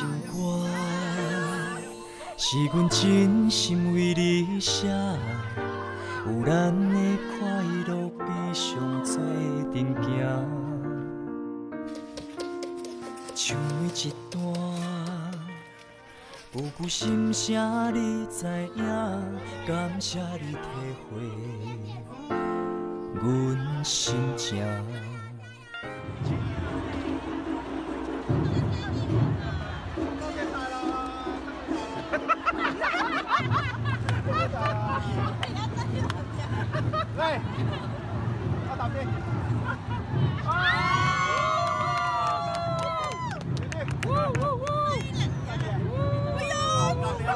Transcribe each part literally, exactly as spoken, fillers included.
首歌是阮真心为你写，有咱的快乐悲伤做阵行，唱每一段，不顾心声你知影，感谢你体会阮心情。 来，要打边。啊！呜呜呜！哎呦！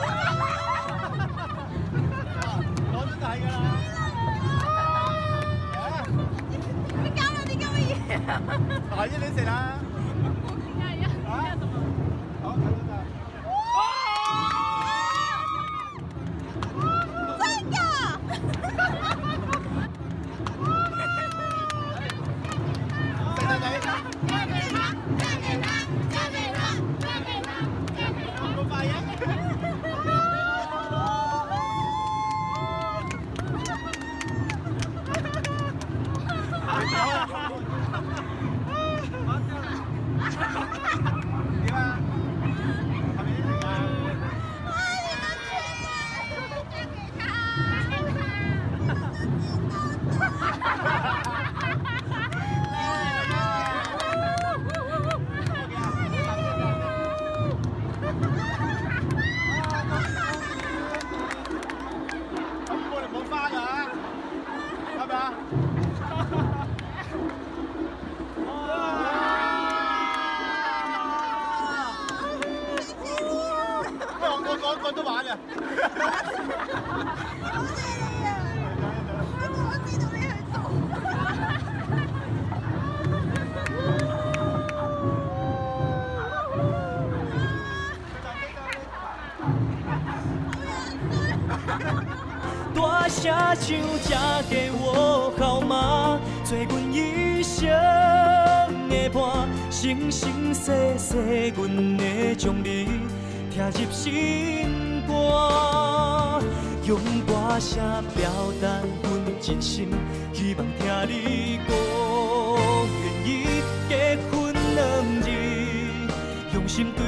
攞咗大㗎啦！你搞到啲咁嘅嘢啊！大啲你食啦！啊！好，睇到啦。 個都玩嘅。多謝你啊！我知道你去做。 大声唱，才给我号码，做阮一生的伴，生生世世，阮会将你。 听入心肝，用歌声表达阮真心，希望听你讲愿意结婚两日，用心对